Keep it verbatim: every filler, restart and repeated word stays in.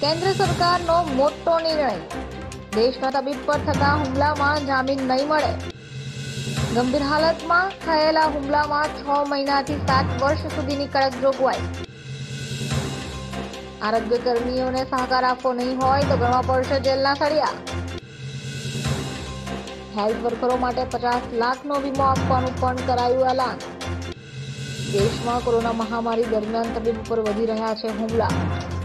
केन्द्र सरकारनो मोटो निर्णय। देशना तबीब पर थता हुमलामां जामीन नहीं मळे। गंभीर हालतमां थयेला हुमलामां छ महीनाथी सात वर्ष सुधीनी कड़क जोगवाई। आरोग्यकर्मीओने सहकार आपवो नहीं होय तो गणवा पड़शे जेलना सळिया। हेल्थ वर्करो माटे पचास लाखनो वीमो आपवानुं पण करायुं ऐलान। देशमां कोरोना महामारी दरमियान तबीब पर वधी रह्या छे हुमला।